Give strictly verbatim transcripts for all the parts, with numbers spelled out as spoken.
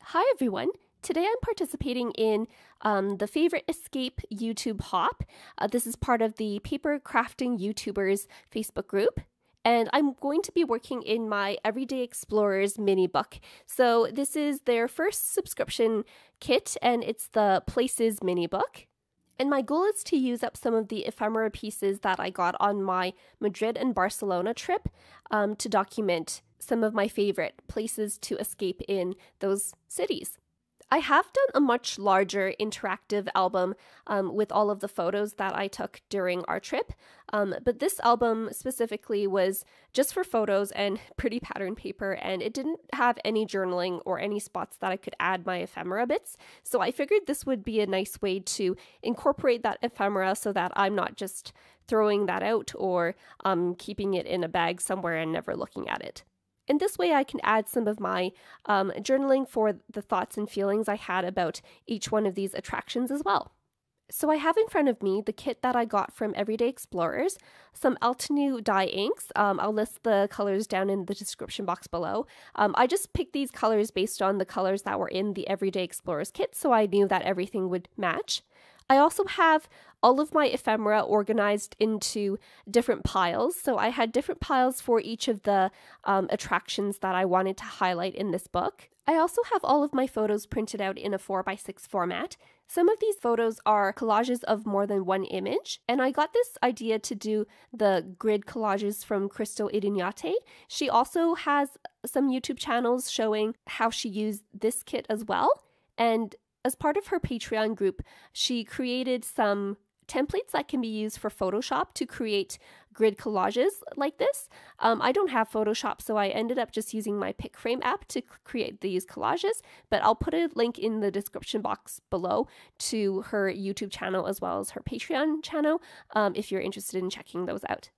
Hi everyone! Today I'm participating in um, the Favorite Escape YouTube Hop. Uh, this is part of the Paper Crafting YouTubers Facebook group. And I'm going to be working in my Everyday Explorers mini book. So this is their first subscription kit and it's the Places mini book. And my goal is to use up some of the ephemera pieces that I got on my Madrid and Barcelona trip um, to document some of my favorite places to escape in those cities. I have done a much larger interactive album um, with all of the photos that I took during our trip, um, but this album specifically was just for photos and pretty pattern paper, and it didn't have any journaling or any spots that I could add my ephemera bits, so I figured this would be a nice way to incorporate that ephemera so that I'm not just throwing that out or um, keeping it in a bag somewhere and never looking at it. And this way I can add some of my um, journaling for the thoughts and feelings I had about each one of these attractions as well. So I have in front of me the kit that I got from Everyday Explorers, some Altenew dye inks. Um, I'll list the colors down in the description box below. Um, I just picked these colors based on the colors that were in the Everyday Explorers kit, so I knew that everything would match. I also have all of my ephemera organized into different piles. So I had different piles for each of the um, attractions that I wanted to highlight in this book. I also have all of my photos printed out in a four by six format. Some of these photos are collages of more than one image, and I got this idea to do the grid collages from Crystal Idignate. She also has some YouTube channels showing how she used this kit as well, and as part of her Patreon group, she created some templates that can be used for Photoshop to create grid collages like this. Um, I don't have Photoshop, so I ended up just using my PicFrame app to create these collages, but I'll put a link in the description box below to her YouTube channel as well as her Patreon channel um, if you're interested in checking those out.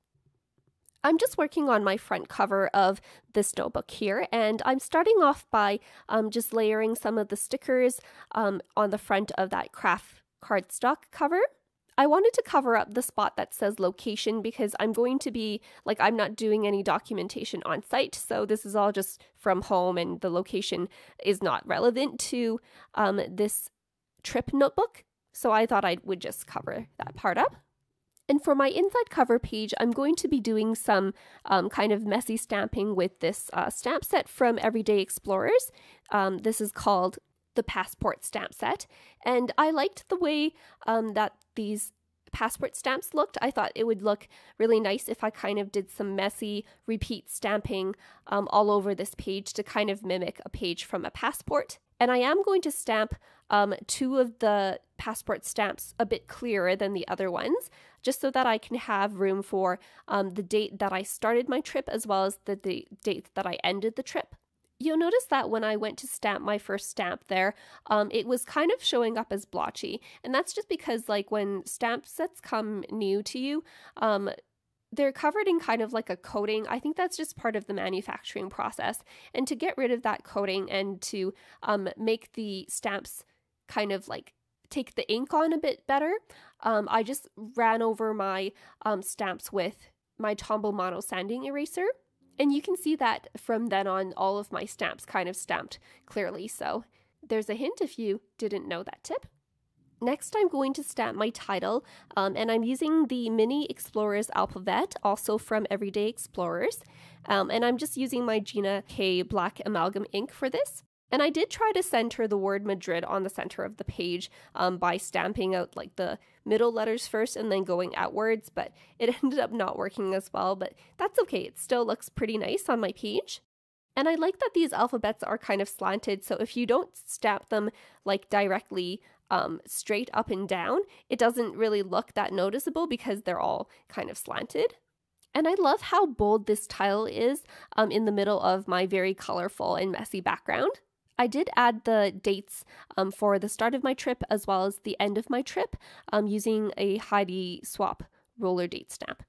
I'm just working on my front cover of this notebook here, and I'm starting off by um, just layering some of the stickers um, on the front of that craft cardstock cover. I wanted to cover up the spot that says location because I'm going to be, like, I'm not doing any documentation on site, so this is all just from home and the location is not relevant to um, this trip notebook, so I thought I would just cover that part up. And for my inside cover page, I'm going to be doing some um, kind of messy stamping with this uh, stamp set from Everyday Explorers. Um, this is called the Passport Stamp Set. And I liked the way um, that these passport stamps looked. I thought it would look really nice if I kind of did some messy repeat stamping um, all over this page to kind of mimic a page from a passport. And I am going to stamp um, two of the passport stamps a bit clearer than the other ones, just so that I can have room for um, the date that I started my trip as well as the d- date that I ended the trip. You'll notice that when I went to stamp my first stamp there, um, it was kind of showing up as blotchy. And that's just because, like, when stamp sets come new to you, um, they're covered in kind of like a coating. I think that's just part of the manufacturing process. And to get rid of that coating and to um, make the stamps kind of like take the ink on a bit better, um, I just ran over my um, stamps with my Tombow Mono sanding eraser. And you can see that from then on, all of my stamps kind of stamped clearly. So there's a hint if you didn't know that tip. Next, I'm going to stamp my title, um, and I'm using the Mini Explorers Alphabet, also from Everyday Explorers. Um, and I'm just using my Gina K Black Amalgam ink for this. And I did try to center the word Madrid on the center of the page um, by stamping out like the middle letters first and then going outwards, but it ended up not working as well, but that's okay. It still looks pretty nice on my page. And I like that these alphabets are kind of slanted, so if you don't stamp them like directly um, straight up and down, it doesn't really look that noticeable because they're all kind of slanted. And I love how bold this tile is um, in the middle of my very colorful and messy background. I did add the dates um, for the start of my trip as well as the end of my trip um, using a Heidi Swapp roller date stamp.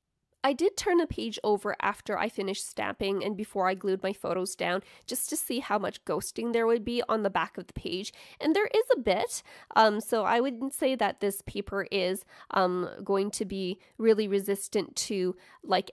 I did turn the page over after I finished stamping and before I glued my photos down just to see how much ghosting there would be on the back of the page, and there is a bit, um, so I wouldn't say that this paper is um, going to be really resistant to like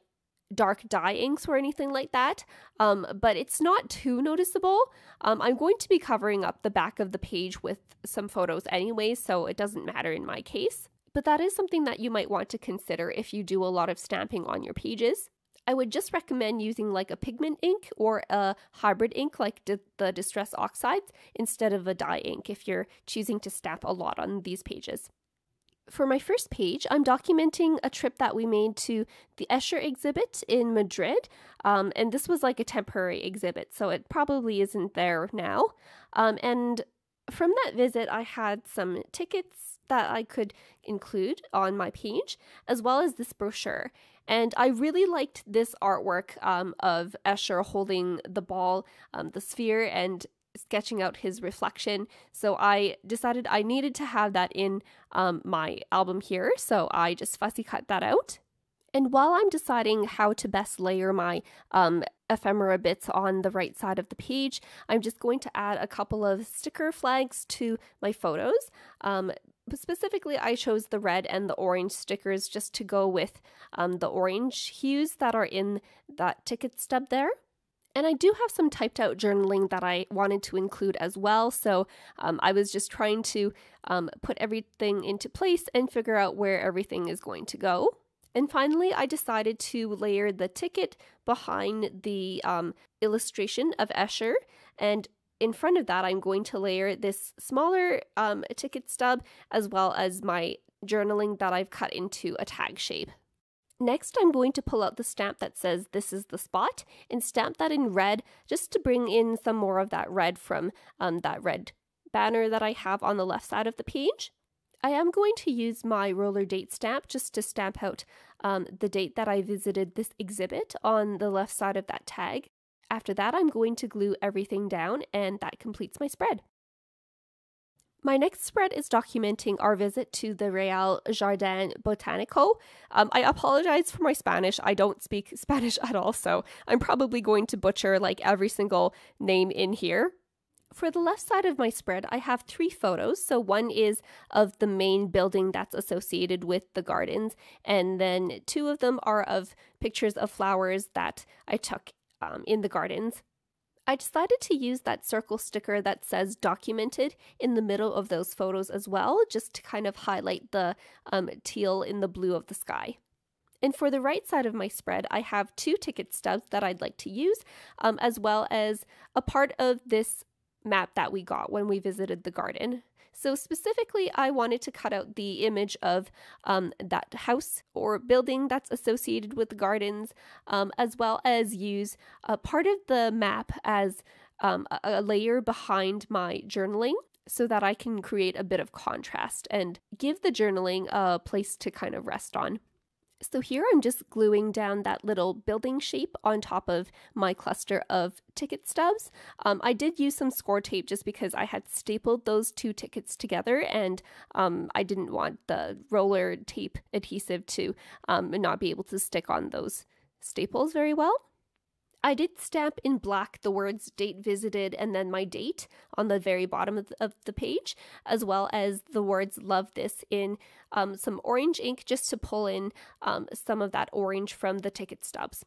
dark dye inks or anything like that, um, but it's not too noticeable. Um, I'm going to be covering up the back of the page with some photos anyway, so it doesn't matter in my case. But that is something that you might want to consider if you do a lot of stamping on your pages. I would just recommend using like a pigment ink or a hybrid ink like di- the Distress Oxides instead of a dye ink if you're choosing to stamp a lot on these pages. For my first page, I'm documenting a trip that we made to the Escher exhibit in Madrid, um, and this was like a temporary exhibit, so it probably isn't there now. Um, and from that visit, I had some tickets that I could include on my page, as well as this brochure. And I really liked this artwork um, of Escher holding the ball, um, the sphere, and sketching out his reflection. So I decided I needed to have that in um, my album here. So I just fussy cut that out. And while I'm deciding how to best layer my um, ephemera bits on the right side of the page, I'm just going to add a couple of sticker flags to my photos. Um, specifically, I chose the red and the orange stickers just to go with um, the orange hues that are in that ticket stub there. And I do have some typed out journaling that I wanted to include as well. So um, I was just trying to um, put everything into place and figure out where everything is going to go. And finally, I decided to layer the ticket behind the um, illustration of Escher. And in front of that, I'm going to layer this smaller um, ticket stub as well as my journaling that I've cut into a tag shape. Next, I'm going to pull out the stamp that says "This is the spot" and stamp that in red just to bring in some more of that red from um, that red banner that I have on the left side of the page. I am going to use my roller date stamp just to stamp out um, the date that I visited this exhibit on the left side of that tag. After that, I'm going to glue everything down, and that completes my spread. My next spread is documenting our visit to the Real Jardin Botanico. Um, I apologize for my Spanish. I don't speak Spanish at all, so I'm probably going to butcher like every single name in here. For the left side of my spread, I have three photos. So one is of the main building that's associated with the gardens, and then two of them are of pictures of flowers that I took um, in the gardens. I decided to use that circle sticker that says documented in the middle of those photos as well, just to kind of highlight the um, teal in the blue of the sky. And for the right side of my spread, I have two ticket stubs that I'd like to use, um, as well as a part of this map that we got when we visited the garden. So specifically, I wanted to cut out the image of um, that house or building that's associated with the gardens, um, as well as use a part of the map as um, a, a layer behind my journaling so that I can create a bit of contrast and give the journaling a place to kind of rest on. So here I'm just gluing down that little building shape on top of my cluster of ticket stubs. Um, I did use some score tape just because I had stapled those two tickets together, and um, I didn't want the roller tape adhesive to um, not be able to stick on those staples very well. I did stamp in black the words date visited and then my date on the very bottom of the, of the page, as well as the words love this in um, some orange ink just to pull in um, some of that orange from the ticket stubs.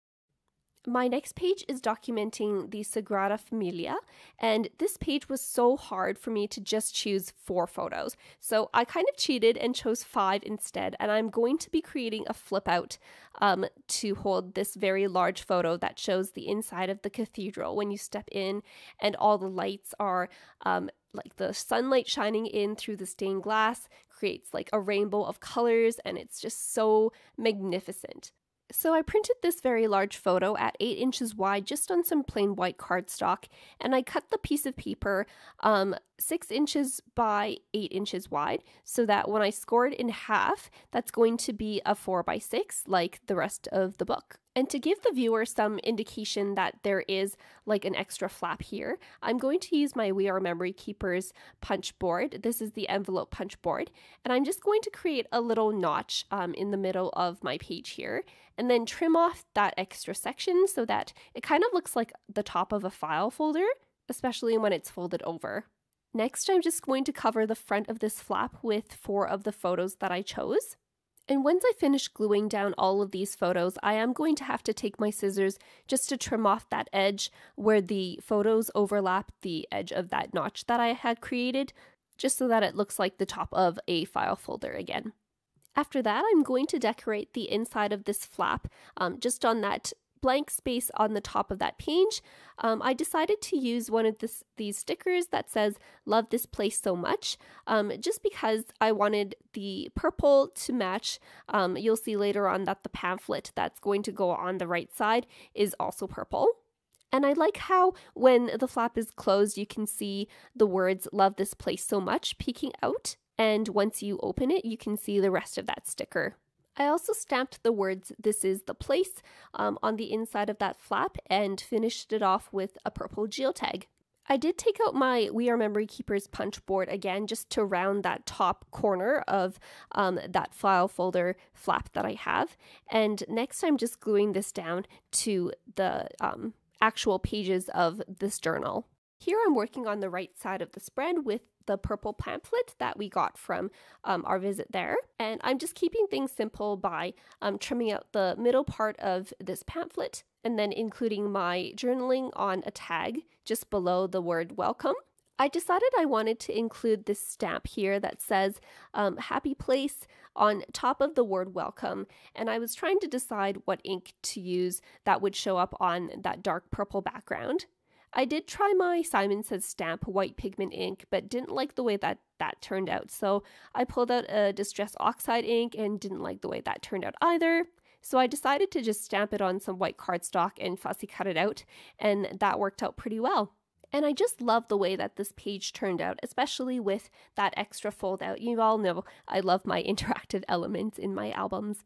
My next page is documenting the Sagrada Familia, and this page was so hard for me to just choose four photos. So I kind of cheated and chose five instead, and I'm going to be creating a flip out um, to hold this very large photo that shows the inside of the cathedral when you step in, and all the lights are um, like the sunlight shining in through the stained glass creates like a rainbow of colors, and it's just so magnificent. So I printed this very large photo at eight inches wide just on some plain white cardstock, and I cut the piece of paper um, six inches by eight inches wide so that when I scored in half, that's going to be a four by six like the rest of the book. And to give the viewer some indication that there is like an extra flap here, I'm going to use my We Are Memory Keepers punch board. This is the envelope punch board, and I'm just going to create a little notch um, in the middle of my page here, and then trim off that extra section so that it kind of looks like the top of a file folder, especially when it's folded over. Next, I'm just going to cover the front of this flap with four of the photos that I chose. And once I finish gluing down all of these photos, I am going to have to take my scissors just to trim off that edge where the photos overlap the edge of that notch that I had created, just so that it looks like the top of a file folder again. After that, I'm going to decorate the inside of this flap um, just on that blank space on the top of that page. Um, I decided to use one of this, these stickers that says, "Love this place so much," um, just because I wanted the purple to match. Um, you'll see later on that the pamphlet that's going to go on the right side is also purple. And I like how when the flap is closed, you can see the words "Love this place so much" peeking out. And once you open it, you can see the rest of that sticker. I also stamped the words "This is the place" um, on the inside of that flap and finished it off with a purple geotag. I did take out my We Are Memory Keepers punch board again just to round that top corner of um, that file folder flap that I have. And next I'm just gluing this down to the um, actual pages of this journal. Here I'm working on the right side of the spread with the purple pamphlet that we got from um, our visit there. And I'm just keeping things simple by um, trimming out the middle part of this pamphlet and then including my journaling on a tag just below the word "welcome." I decided I wanted to include this stamp here that says um, "Happy Place" on top of the word "welcome," and I was trying to decide what ink to use that would show up on that dark purple background. I did try my Simon Says Stamp white pigment ink, but didn't like the way that that turned out. So I pulled out a Distress Oxide ink and didn't like the way that turned out either. So I decided to just stamp it on some white cardstock and fussy cut it out, and that worked out pretty well. And I just love the way that this page turned out, especially with that extra fold out. You all know I love my interactive elements in my albums.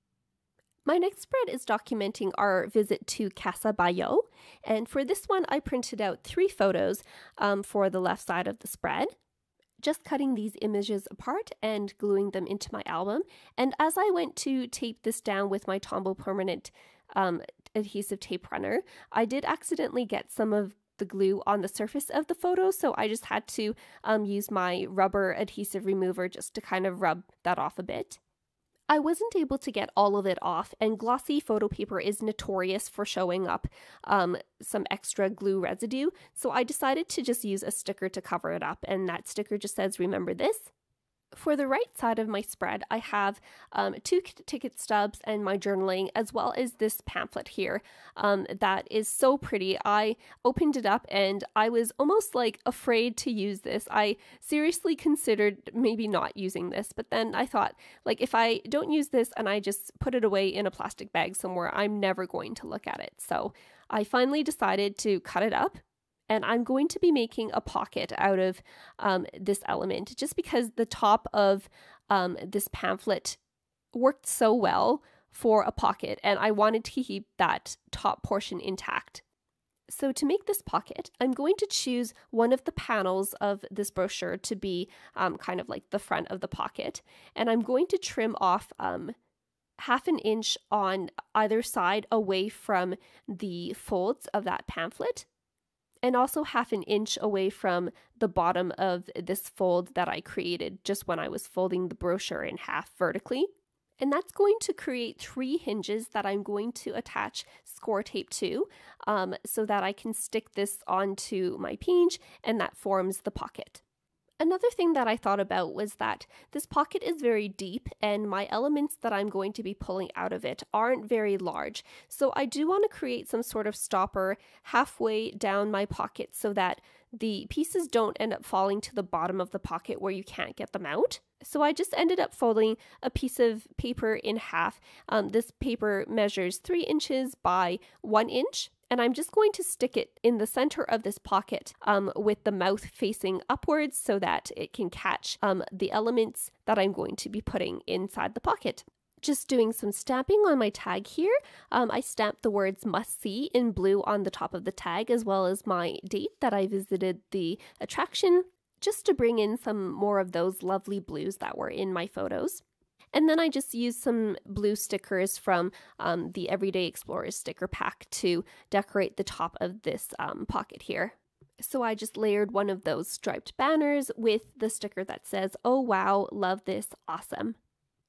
My next spread is documenting our visit to Casa Bayo, and for this one I printed out three photos um, for the left side of the spread, just cutting these images apart and gluing them into my album. And as I went to tape this down with my Tombow permanent um, adhesive tape runner, I did accidentally get some of the glue on the surface of the photo, so I just had to um, use my rubber adhesive remover just to kind of rub that off a bit. I wasn't able to get all of it off, and glossy photo paper is notorious for showing up um, some extra glue residue, so I decided to just use a sticker to cover it up, and that sticker just says "Remember this." For the right side of my spread, I have um, two ticket stubs and my journaling, as well as this pamphlet here um, that is so pretty. I opened it up and I was almost like afraid to use this. I seriously considered maybe not using this, but then I thought, like, if I don't use this and I just put it away in a plastic bag somewhere, I'm never going to look at it. So I finally decided to cut it up. And I'm going to be making a pocket out of um, this element just because the top of um, this pamphlet worked so well for a pocket, and I wanted to keep that top portion intact. So to make this pocket, I'm going to choose one of the panels of this brochure to be um, kind of like the front of the pocket, and I'm going to trim off um, half an inch on either side away from the folds of that pamphlet, and also half an inch away from the bottom of this fold that I created just when I was folding the brochure in half vertically. And that's going to create three hinges that I'm going to attach score tape to um, so that I can stick this onto my page, and that forms the pocket. Another thing that I thought about was that this pocket is very deep and my elements that I'm going to be pulling out of it aren't very large. So I do want to create some sort of stopper halfway down my pocket so that the pieces don't end up falling to the bottom of the pocket where you can't get them out. So I just ended up folding a piece of paper in half. Um, this paper measures three inches by one inch. And I'm just going to stick it in the center of this pocket um, with the mouth facing upwards so that it can catch um, the elements that I'm going to be putting inside the pocket. Just doing some stamping on my tag here. Um, I stamped the words "must see" in blue on the top of the tag, as well as my date that I visited the attraction, just to bring in some more of those lovely blues that were in my photos. And then I just used some blue stickers from um, the Everyday Explorers sticker pack to decorate the top of this um, pocket here. So I just layered one of those striped banners with the sticker that says, "Oh wow, love this, awesome."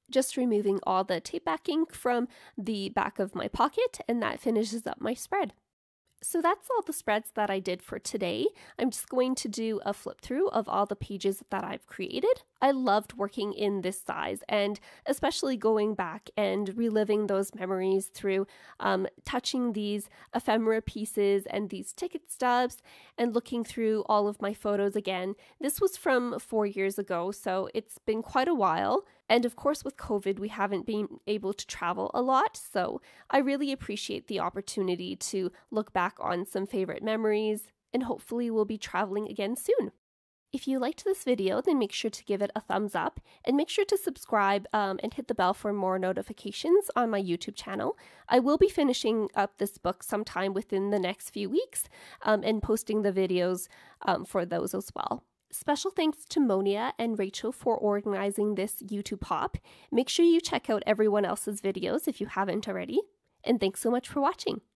just removing all the tape backing from the back of my pocket, and that finishes up my spread. So that's all the spreads that I did for today. I'm just going to do a flip through of all the pages that I've created. I loved working in this size, and especially going back and reliving those memories through um, touching these ephemera pieces and these ticket stubs and looking through all of my photos again. This was from four years ago, so it's been quite a while. And of course, with COVID, we haven't been able to travel a lot, so I really appreciate the opportunity to look back on some favorite memories, and hopefully we'll be traveling again soon. If you liked this video, then make sure to give it a thumbs up, and make sure to subscribe um, and hit the bell for more notifications on my YouTube channel. I will be finishing up this book sometime within the next few weeks um, and posting the videos um, for those as well. Special thanks to Monia and Rachel for organizing this YouTube hop. Make sure you check out everyone else's videos if you haven't already. And thanks so much for watching.